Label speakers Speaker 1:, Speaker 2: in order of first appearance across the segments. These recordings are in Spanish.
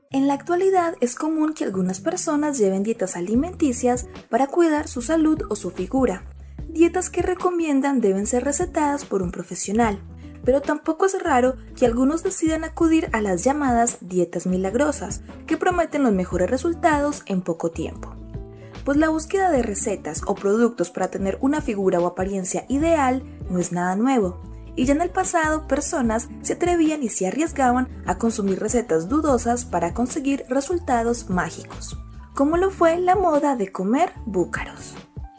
Speaker 1: En la actualidad es común que algunas personas lleven dietas alimenticias para cuidar su salud o su figura. Dietas que recomiendan deben ser recetadas por un profesional, pero tampoco es raro que algunos decidan acudir a las llamadas dietas milagrosas, que prometen los mejores resultados en poco tiempo. Pues la búsqueda de recetas o productos para tener una figura o apariencia ideal no es nada nuevo. Y ya en el pasado, personas se atrevían y se arriesgaban a consumir recetas dudosas para conseguir resultados mágicos, como lo fue la moda de comer búcaros.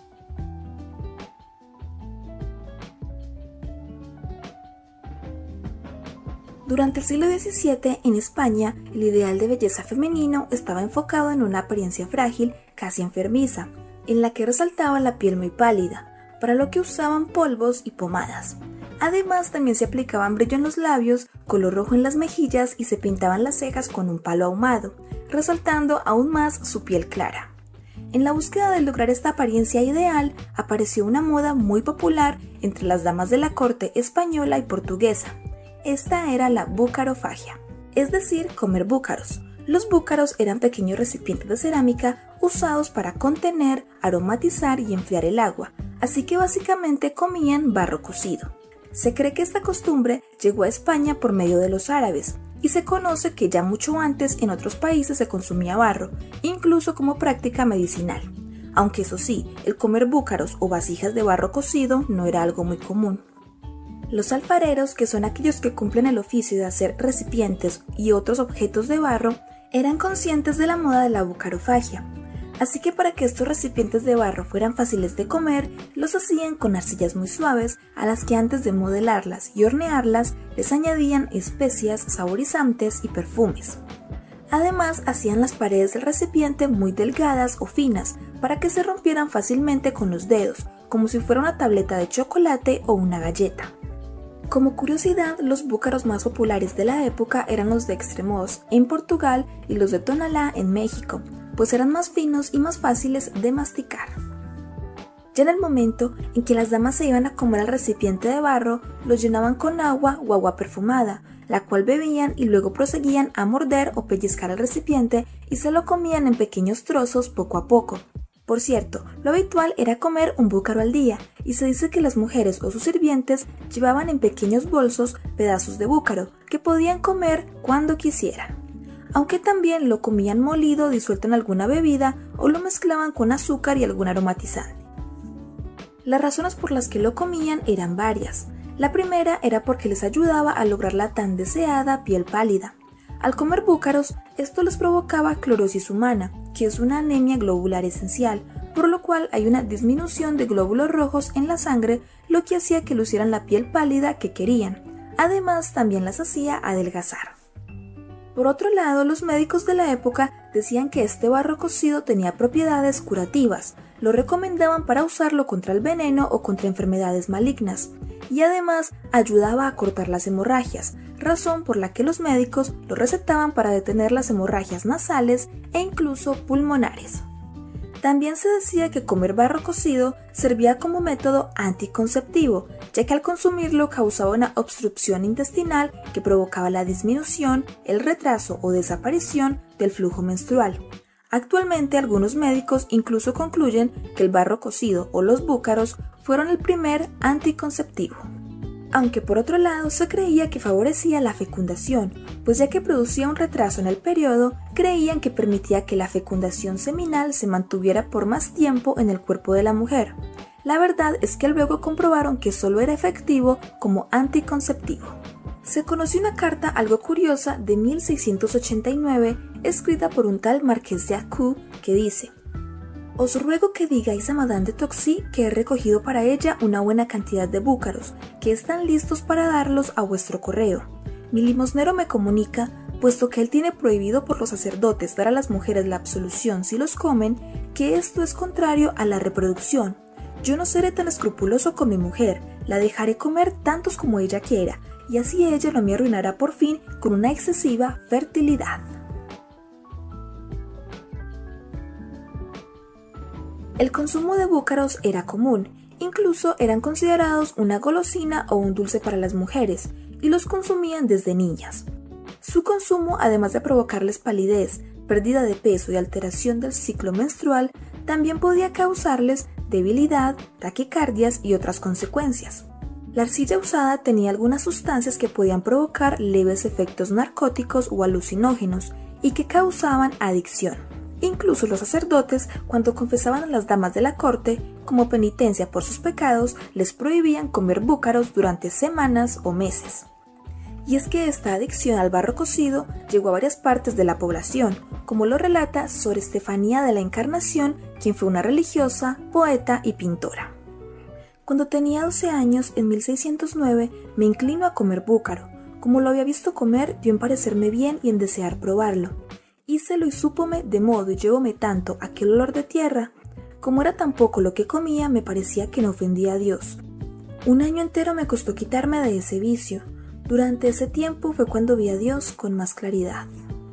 Speaker 1: Durante el siglo XVII, en España, el ideal de belleza femenino estaba enfocado en una apariencia frágil, casi enfermiza, en la que resaltaba la piel muy pálida, para lo que usaban polvos y pomadas. Además, también se aplicaban brillo en los labios, color rojo en las mejillas y se pintaban las cejas con un palo ahumado, resaltando aún más su piel clara. En la búsqueda de lograr esta apariencia ideal, apareció una moda muy popular entre las damas de la corte española y portuguesa. Esta era la bucarofagia, es decir, comer búcaros. Los búcaros eran pequeños recipientes de cerámica usados para contener, aromatizar y enfriar el agua, así que básicamente comían barro cocido. Se cree que esta costumbre llegó a España por medio de los árabes y se conoce que ya mucho antes en otros países se consumía barro, incluso como práctica medicinal. Aunque eso sí, el comer búcaros o vasijas de barro cocido no era algo muy común. Los alfareros, que son aquellos que cumplen el oficio de hacer recipientes y otros objetos de barro, eran conscientes de la moda de la bucarofagia. Así que para que estos recipientes de barro fueran fáciles de comer, los hacían con arcillas muy suaves, a las que antes de modelarlas y hornearlas les añadían especias, saborizantes y perfumes. Además, hacían las paredes del recipiente muy delgadas o finas para que se rompieran fácilmente con los dedos, como si fuera una tableta de chocolate o una galleta. Como curiosidad, los búcaros más populares de la época eran los de Estremoz en Portugal y los de Tonalá en México, pues eran más finos y más fáciles de masticar. Ya en el momento en que las damas se iban a comer el recipiente de barro, los llenaban con agua o agua perfumada, la cual bebían y luego proseguían a morder o pellizcar el recipiente y se lo comían en pequeños trozos poco a poco. Por cierto, lo habitual era comer un búcaro al día, y se dice que las mujeres o sus sirvientes llevaban en pequeños bolsos pedazos de búcaro que podían comer cuando quisieran. Aunque también lo comían molido disuelto en alguna bebida o lo mezclaban con azúcar y algún aromatizante. Las razones por las que lo comían eran varias. La primera era porque les ayudaba a lograr la tan deseada piel pálida. Al comer búcaros, esto les provocaba clorosis humana, que es una anemia globular esencial, por lo cual hay una disminución de glóbulos rojos en la sangre, lo que hacía que lucieran la piel pálida que querían. Además, también las hacía adelgazar. Por otro lado, los médicos de la época decían que este barro cocido tenía propiedades curativas, lo recomendaban para usarlo contra el veneno o contra enfermedades malignas, y además ayudaba a cortar las hemorragias, razón por la que los médicos lo recetaban para detener las hemorragias nasales e incluso pulmonares. También se decía que comer barro cocido servía como método anticonceptivo, ya que al consumirlo causaba una obstrucción intestinal que provocaba la disminución, el retraso o desaparición del flujo menstrual. Actualmente algunos médicos incluso concluyen que el barro cocido o los búcaros fueron el primer anticonceptivo. Aunque por otro lado se creía que favorecía la fecundación, pues ya que producía un retraso en el periodo, creían que permitía que la fecundación seminal se mantuviera por más tiempo en el cuerpo de la mujer. La verdad es que luego comprobaron que solo era efectivo como anticonceptivo. Se conoció una carta algo curiosa de 1689 escrita por un tal Marqués de Accú que dice: «Os ruego que digáis a Madame de Toxy que he recogido para ella una buena cantidad de búcaros, que están listos para darlos a vuestro correo. Mi limosnero me comunica, puesto que él tiene prohibido por los sacerdotes dar a las mujeres la absolución si los comen, que esto es contrario a la reproducción. Yo no seré tan escrupuloso con mi mujer, la dejaré comer tantos como ella quiera, y así ella no me arruinará por fin con una excesiva fertilidad». El consumo de búcaros era común, incluso eran considerados una golosina o un dulce para las mujeres, y los consumían desde niñas. Su consumo, además de provocarles palidez, pérdida de peso y alteración del ciclo menstrual, también podía causarles debilidad, taquicardias y otras consecuencias. La arcilla usada tenía algunas sustancias que podían provocar leves efectos narcóticos o alucinógenos y que causaban adicción. Incluso los sacerdotes, cuando confesaban a las damas de la corte, como penitencia por sus pecados, les prohibían comer búcaros durante semanas o meses. Y es que esta adicción al barro cocido llegó a varias partes de la población, como lo relata Sor Estefanía de la Encarnación, quien fue una religiosa, poeta y pintora. Cuando tenía 12 años, en 1609, me inclino a comer búcaro. Como lo había visto comer, dio en parecerme bien y en desear probarlo. Hícelo y súpome de modo y llevóme tanto aquel olor de tierra. Como era tan poco lo que comía, me parecía que no ofendía a Dios. Un año entero me costó quitarme de ese vicio. Durante ese tiempo fue cuando vi a Dios con más claridad.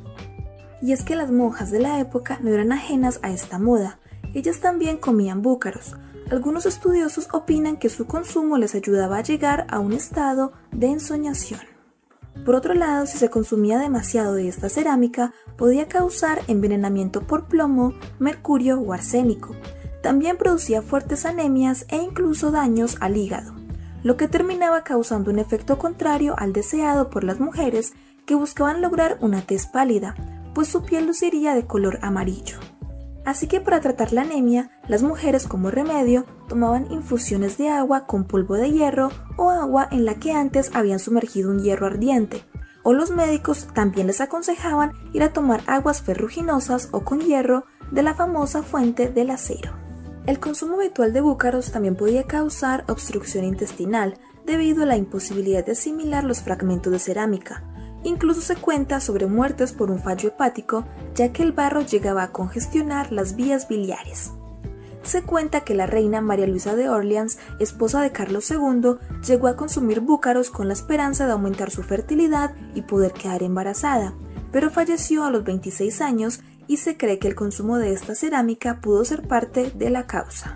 Speaker 1: Y es que las monjas de la época no eran ajenas a esta moda. Ellas también comían búcaros. Algunos estudiosos opinan que su consumo les ayudaba a llegar a un estado de ensoñación. Por otro lado, si se consumía demasiado de esta cerámica, podía causar envenenamiento por plomo, mercurio o arsénico. También producía fuertes anemias e incluso daños al hígado, lo que terminaba causando un efecto contrario al deseado por las mujeres que buscaban lograr una tez pálida, pues su piel luciría de color amarillo. Así que para tratar la anemia, las mujeres como remedio tomaban infusiones de agua con polvo de hierro o agua en la que antes habían sumergido un hierro ardiente, o los médicos también les aconsejaban ir a tomar aguas ferruginosas o con hierro de la famosa fuente del acero. El consumo habitual de búcaros también podía causar obstrucción intestinal debido a la imposibilidad de asimilar los fragmentos de cerámica. Incluso se cuenta sobre muertes por un fallo hepático, ya que el barro llegaba a congestionar las vías biliares. Se cuenta que la reina María Luisa de Orleans, esposa de Carlos II, llegó a consumir búcaros con la esperanza de aumentar su fertilidad y poder quedar embarazada, pero falleció a los 26 años y se cree que el consumo de esta cerámica pudo ser parte de la causa.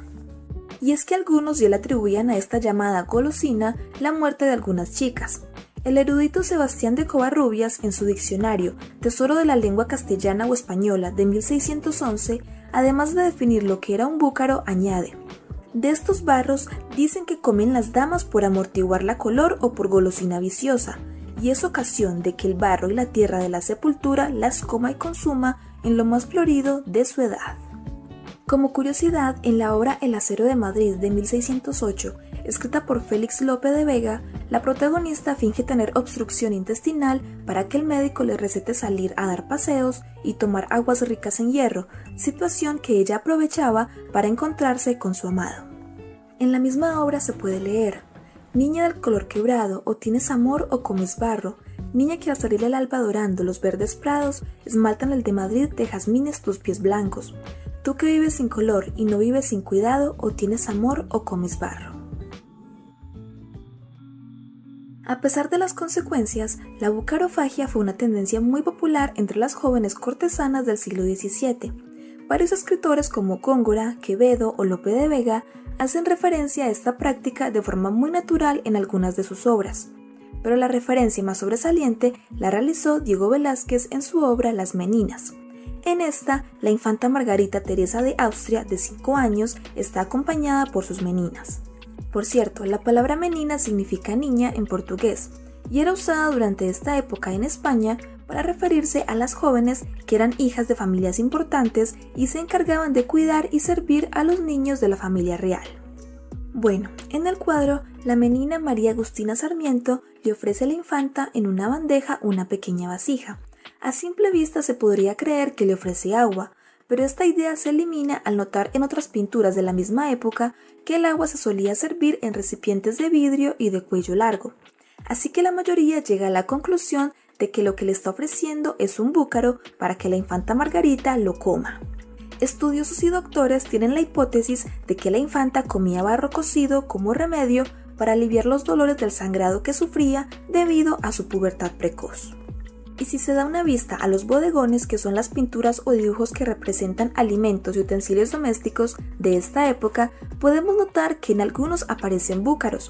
Speaker 1: Y es que algunos ya le atribuían a esta llamada golosina la muerte de algunas chicas. El erudito Sebastián de Covarrubias, en su diccionario Tesoro de la lengua castellana o española de 1611, además de definir lo que era un búcaro, añade: de estos barros dicen que comen las damas por amortiguar la color o por golosina viciosa, y es ocasión de que el barro y la tierra de la sepultura las coma y consuma en lo más florido de su edad. Como curiosidad, en la obra El acero de Madrid de 1608, escrita por Félix Lope de Vega, la protagonista finge tener obstrucción intestinal para que el médico le recete salir a dar paseos y tomar aguas ricas en hierro, situación que ella aprovechaba para encontrarse con su amado. En la misma obra se puede leer: niña del color quebrado, o tienes amor o comes barro, niña que al salir el alba dorando los verdes prados, esmaltan el de Madrid de jazmines tus pies blancos. Tú que vives sin color y no vives sin cuidado, o tienes amor o comes barro. A pesar de las consecuencias, la bucarofagia fue una tendencia muy popular entre las jóvenes cortesanas del siglo XVII. Varios escritores como Góngora, Quevedo o Lope de Vega hacen referencia a esta práctica de forma muy natural en algunas de sus obras, pero la referencia más sobresaliente la realizó Diego Velázquez en su obra Las Meninas. En esta, la infanta Margarita Teresa de Austria, de 5 años, está acompañada por sus meninas. Por cierto, la palabra menina significa niña en portugués, y era usada durante esta época en España para referirse a las jóvenes que eran hijas de familias importantes y se encargaban de cuidar y servir a los niños de la familia real. Bueno, en el cuadro, la menina María Agustina Sarmiento le ofrece a la infanta en una bandeja una pequeña vasija. A simple vista se podría creer que le ofrece agua, pero esta idea se elimina al notar en otras pinturas de la misma época que el agua se solía servir en recipientes de vidrio y de cuello largo. Así que la mayoría llega a la conclusión de que lo que le está ofreciendo es un búcaro para que la infanta Margarita lo coma. Estudiosos y doctores tienen la hipótesis de que la infanta comía barro cocido como remedio para aliviar los dolores del sangrado que sufría debido a su pubertad precoz. Y si se da una vista a los bodegones, que son las pinturas o dibujos que representan alimentos y utensilios domésticos de esta época, podemos notar que en algunos aparecen búcaros.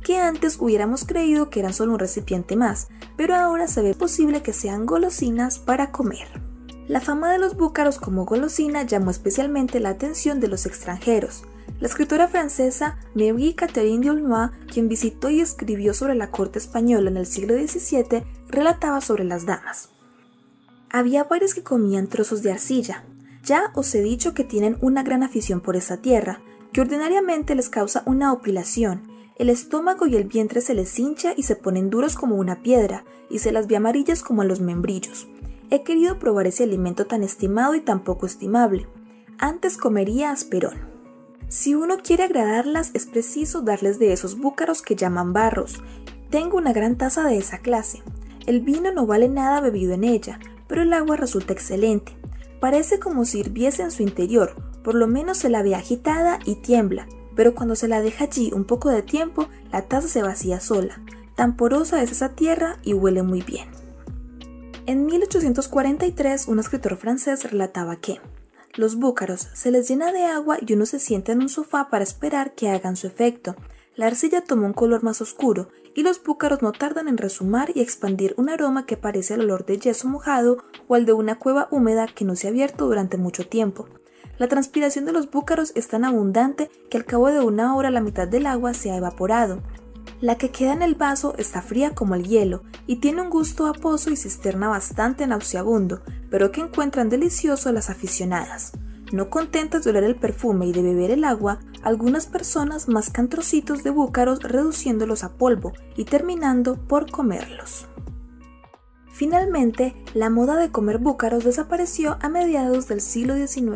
Speaker 1: que antes hubiéramos creído que eran solo un recipiente más, pero ahora se ve posible que sean golosinas para comer. La fama de los búcaros como golosina llamó especialmente la atención de los extranjeros. La escritora francesa Marie-Catherine d'Aulnoy, quien visitó y escribió sobre la corte española en el siglo XVII, relataba sobre las damas. Había varias que comían trozos de arcilla. Ya os he dicho que tienen una gran afición por esa tierra, que ordinariamente les causa una opilación. El estómago y el vientre se les hincha y se ponen duros como una piedra, y se las ve amarillas como a los membrillos. He querido probar ese alimento tan estimado y tan poco estimable. Antes comería asperón. Si uno quiere agradarlas, es preciso darles de esos búcaros que llaman barros. Tengo una gran taza de esa clase. El vino no vale nada bebido en ella, pero el agua resulta excelente. Parece como si hirviese en su interior, por lo menos se la ve agitada y tiembla, pero cuando se la deja allí un poco de tiempo, la taza se vacía sola. Tan porosa es esa tierra y huele muy bien. En 1843, un escritor francés relataba que los búcaros se les llena de agua y uno se sienta en un sofá para esperar que hagan su efecto. La arcilla toma un color más oscuro y los búcaros no tardan en resumar y expandir un aroma que parece el olor de yeso mojado o el de una cueva húmeda que no se ha abierto durante mucho tiempo. La transpiración de los búcaros es tan abundante que al cabo de una hora la mitad del agua se ha evaporado. La que queda en el vaso está fría como el hielo y tiene un gusto a pozo y cisterna bastante nauseabundo, pero que encuentran delicioso las aficionadas. No contentas de oler el perfume y de beber el agua, algunas personas mascan trocitos de búcaros reduciéndolos a polvo y terminando por comerlos. Finalmente, la moda de comer búcaros desapareció a mediados del siglo XIX.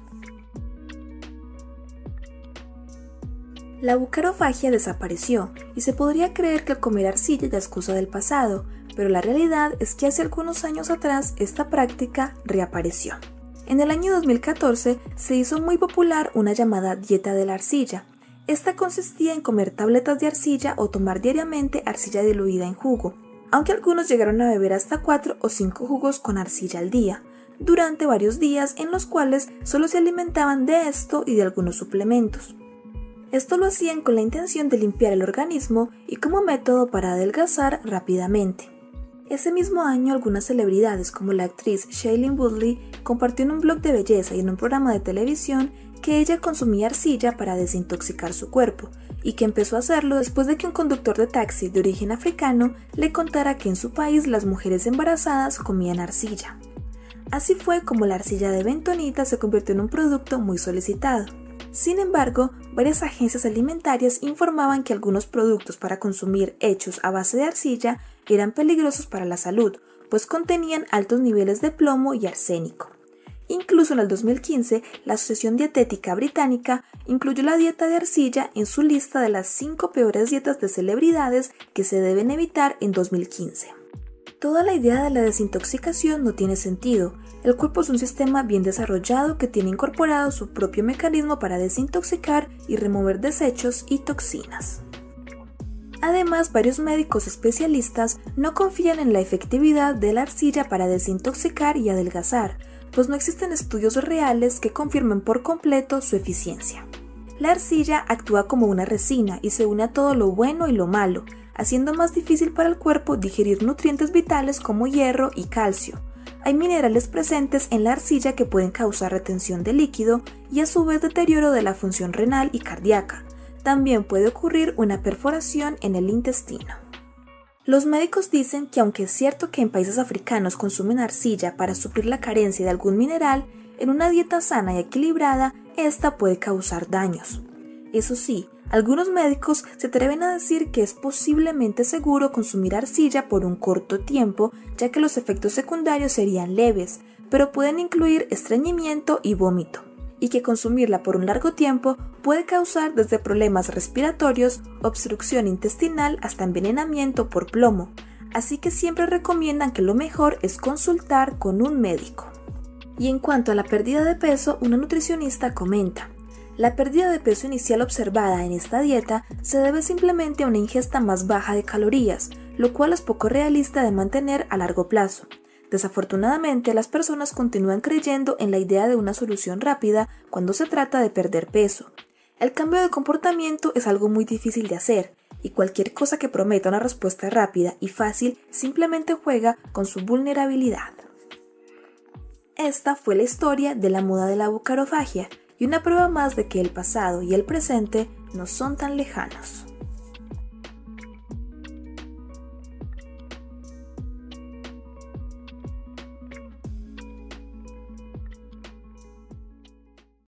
Speaker 1: La bucarofagia desapareció y se podría creer que el comer arcilla ya es cosa del pasado, pero la realidad es que hace algunos años atrás esta práctica reapareció. En el año 2014 se hizo muy popular una llamada dieta de la arcilla. Esta consistía en comer tabletas de arcilla o tomar diariamente arcilla diluida en jugo, aunque algunos llegaron a beber hasta 4 o 5 jugos con arcilla al día, durante varios días en los cuales solo se alimentaban de esto y de algunos suplementos. Esto lo hacían con la intención de limpiar el organismo y como método para adelgazar rápidamente. Ese mismo año, algunas celebridades como la actriz Shailene Woodley compartió en un blog de belleza y en un programa de televisión que ella consumía arcilla para desintoxicar su cuerpo y que empezó a hacerlo después de que un conductor de taxi de origen africano le contara que en su país las mujeres embarazadas comían arcilla. Así fue como la arcilla de bentonita se convirtió en un producto muy solicitado. Sin embargo, varias agencias alimentarias informaban que algunos productos para consumir hechos a base de arcilla eran peligrosos para la salud, pues contenían altos niveles de plomo y arsénico. Incluso en el 2015, la Asociación Dietética Británica incluyó la dieta de arcilla en su lista de las 5 peores dietas de celebridades que se deben evitar en 2015. Toda la idea de la desintoxicación no tiene sentido. El cuerpo es un sistema bien desarrollado que tiene incorporado su propio mecanismo para desintoxicar y remover desechos y toxinas. Además, varios médicos especialistas no confían en la efectividad de la arcilla para desintoxicar y adelgazar, pues no existen estudios reales que confirmen por completo su eficiencia. La arcilla actúa como una resina y se une a todo lo bueno y lo malo, haciendo más difícil para el cuerpo digerir nutrientes vitales como hierro y calcio. Hay minerales presentes en la arcilla que pueden causar retención de líquido y a su vez deterioro de la función renal y cardíaca. También puede ocurrir una perforación en el intestino. Los médicos dicen que aunque es cierto que en países africanos consumen arcilla para suplir la carencia de algún mineral, en una dieta sana y equilibrada, esta puede causar daños. Eso sí, algunos médicos se atreven a decir que es posiblemente seguro consumir arcilla por un corto tiempo, ya que los efectos secundarios serían leves, pero pueden incluir estreñimiento y vómito, y que consumirla por un largo tiempo puede causar desde problemas respiratorios, obstrucción intestinal hasta envenenamiento por plomo, así que siempre recomiendan que lo mejor es consultar con un médico. Y en cuanto a la pérdida de peso, una nutricionista comenta: la pérdida de peso inicial observada en esta dieta se debe simplemente a una ingesta más baja de calorías, lo cual es poco realista de mantener a largo plazo. Desafortunadamente, las personas continúan creyendo en la idea de una solución rápida cuando se trata de perder peso. El cambio de comportamiento es algo muy difícil de hacer, y cualquier cosa que prometa una respuesta rápida y fácil simplemente juega con su vulnerabilidad. Esta fue la historia de la moda de la bucarofagia y una prueba más de que el pasado y el presente no son tan lejanos.